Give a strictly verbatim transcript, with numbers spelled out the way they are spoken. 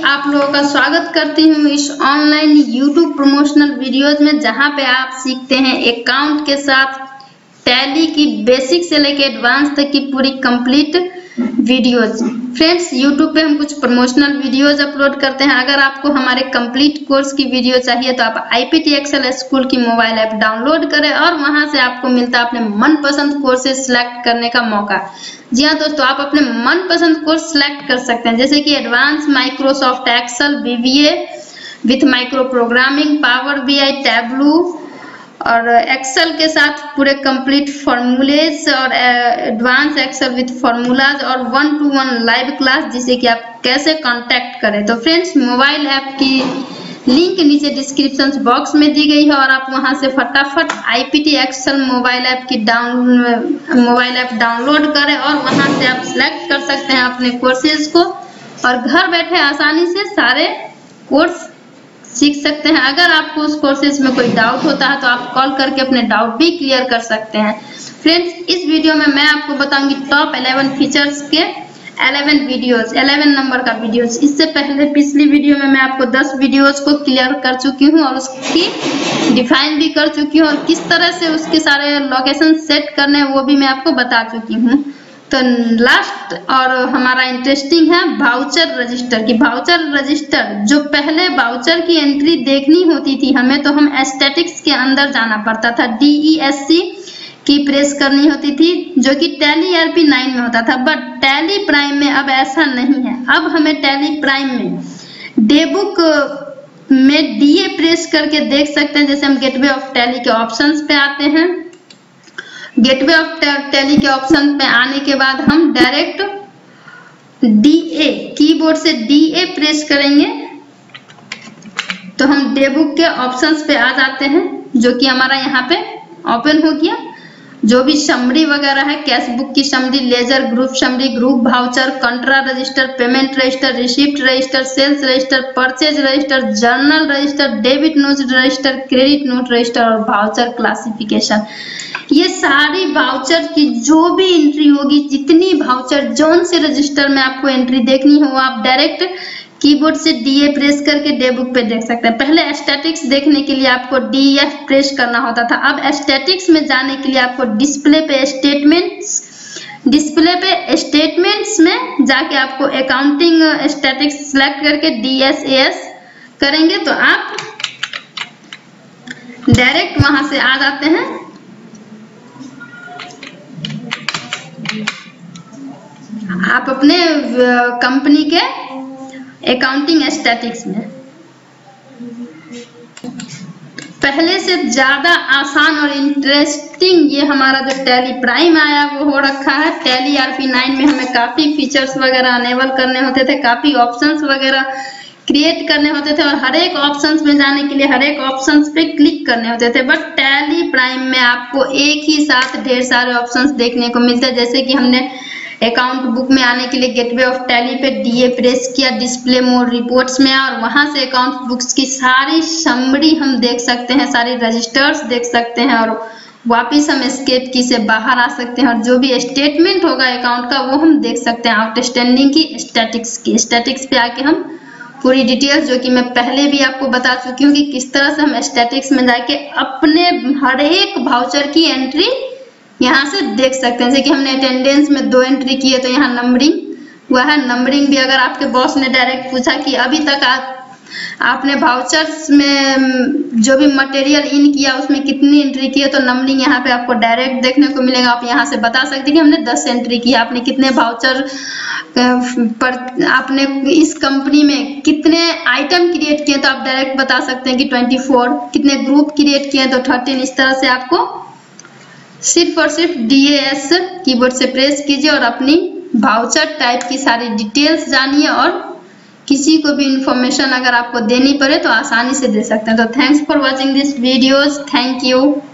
आप लोगों का स्वागत करती हूँ इस ऑनलाइन यूट्यूब प्रमोशनल वीडियोज में, जहाँ पे आप सीखते हैं अकाउंट के साथ टैली की बेसिक से लेके एडवांस तक की पूरी कंप्लीट वीडियोज। फ्रेंड्स, यूट्यूब पे हम कुछ प्रमोशनल वीडियोज अपलोड करते हैं। अगर आपको हमारे कंप्लीट कोर्स की वीडियो चाहिए तो आप आईपीटी एक्सेल स्कूल की मोबाइल ऐप डाउनलोड करें और वहां से आपको मिलता है अपने मनपसंद कोर्सेज सिलेक्ट करने का मौका। जी हाँ दोस्तों, आप अपने मनपसंद कोर्स सिलेक्ट कर सकते हैं, जैसे कि advance Microsoft Excel, BBA with micro programming, power BI, Tableau और एक्सेल के साथ पूरे कंप्लीट फॉर्मूलेज और एडवांस एक्सेल विथ फॉर्मूलाज और one to one live class, जिसे कि आप कैसे कांटेक्ट करें। तो फ्रेंड्स, मोबाइल ऐप की लिंक नीचे डिस्क्रिप्शन बॉक्स में दी गई है और आप वहां से फटाफट आईपीटी एक्सेल मोबाइल ऐप की डाउन मोबाइल ऐप डाउनलोड करें और वहां से आप सिलेक्ट कर सकते हैं अपने कोर्सेज को और घर बैठे आसानी से सारे कोर्स सीख सकते हैं। अगर आपको उस कोर्सेज में कोई डाउट होता है तो आप कॉल करके अपने डाउट भी क्लियर कर सकते हैं। फ्रेंड्स, इस वीडियो में मैं आपको बताऊंगी टॉप इलेवन फीचर्स के इलेवन वीडियोस, इलेवन नंबर का वीडियोस। इससे पहले पिछली वीडियो में मैं आपको टेन वीडियोस को क्लियर कर चुकी हूं और उसकी डिफाइन भी कर चुकी हूं और किस तरह से उसके सारे लोकेशन सेट करने हैं वो भी मैं आपको बता चुकी हूं। तो लास्ट और हमारा इंटरेस्टिंग है वाउचर रजिस्टर की। वाउचर रजिस्टर, जो पहले वाउचर की एंट्री देखनी होती थी हमें, तो हम एस्थेटिक्स के अंदर जाना पड़ता था, डीईएससी की प्रेस करनी होती थी, जो कि टैली ईआरपी नाइन में होता था। बट टैली प्राइम में अब ऐसा नहीं है। अब हमें टैली प्राइम में डेबुक में डीए प्रेस करके देख सकते हैं। जैसे हम गेटवे ऑफ टैली के ऑप्शंस पे आते हैं, गेटवे ऑफ टैली के ऑप्शन पे आने के बाद हम डायरेक्ट डीए कीबोर्ड से डीए प्रेस करेंगे तो हम डेबुक के ऑप्शंस पे आ जाते हैं, जो कि हमारा यहाँ पे ओपन हो गया। जो भी समरी वगैरह है, कैश बुक की summary, ledger group summary, group voucher, contra register, payment register, receipt register, sales register, purchase register, journal register, debit note register, credit note register और वाउचर क्लासिफिकेशन, ये सारी वाउचर की जो भी एंट्री होगी, जितनी वाउचर जोन से रजिस्टर में आपको एंट्री देखनी हो, आप डायरेक्ट कीबोर्ड से डीए प्रेस करके डेबुक पे देख सकते हैं। पहले स्टैटिक्स देखने के लिए आपको डीएफ प्रेस करना होता था। अब स्टैटिक्स में जाने के लिए आपको डिस्प्ले पे स्टेटमेंट्स डिस्प्ले पे स्टेटमेंट्स में जाके आपको अकाउंटिंग स्टैटिक्स सिलेक्ट करके डीएसएस करेंगे तो आप डायरेक्ट वहां से आ जाते हैं आप अपने कंपनी के अकाउंटिंग स्टैटिक्स में। पहले से ज्यादा आसान और इंटरेस्टिंग ये हमारा जो टैली प्राइम आया वो हो रखा है। टैली ईआरपी नाइन में हमें काफी फीचर्स वगैरह अनेबल करने होते थे, काफी ऑप्शंस वगैरह क्रिएट करने होते थे और हर एक ऑप्शंस में जाने के लिए हर एक ऑप्शंस पे क्लिक करने होते थे। बट टैली प्राइम में आपको एक ही साथ ढेर सारे ऑप्शंस देखने को मिलते हैं। जैसे कि हमने अकाउंट बुक में आने के लिए गेटवे ऑफ टैली पे डीए प्रेस किया, डिस्प्ले मोड रिपोर्ट्स में और वहां से अकाउंट बुक्स की सारी समरी हम देख सकते हैं, सारी रजिस्टर्स देख सकते हैं और वापिस हम एस्केप की से बाहर आ सकते हैं और जो भी स्टेटमेंट होगा अकाउंट का वो हम देख सकते हैं। आउटस्टैंडिंग की, स्टैटिक्स की, स्टैटिक्स पे आके हम पूरी डिटेल्स, जो कि मैं पहले भी आपको बता चुकी हूँ कि किस तरह से हम स्टैटिक्स में जाके अपने हर एक वाउचर की एंट्री यहाँ से देख सकते हैं। जैसे कि हमने अटेंडेंस में दो एंट्री की है तो यहाँ नंबरिंग हुआ है। नंबरिंग भी अगर आपके बॉस ने डायरेक्ट पूछा कि अभी तक आप आपने वाउचर्स में जो भी मटेरियल इन किया उसमें कितनी एंट्री की है, तो नंबरिंग यहाँ पे आपको डायरेक्ट देखने को मिलेगा। आप यहाँ से बता सकते हैं कि हमने दस एंट्री की, आपने कितने वाउचर पर आपने इस कंपनी में कितने आइटम क्रिएट किए तो आप डायरेक्ट बता सकते हैं कि चौबीस, कितने ग्रुप क्रिएट किए तो तेरह। इस तरह से आपको सिर्फ और सिर्फ डीएस कीबोर्ड से प्रेस कीजिए और अपनी वाउचर टाइप की सारी डिटेल्स जानिए और किसी को भी इंफॉर्मेशन अगर आपको देनी पड़े तो आसानी से दे सकते हैं। तो thanks for watching this videos, thank you.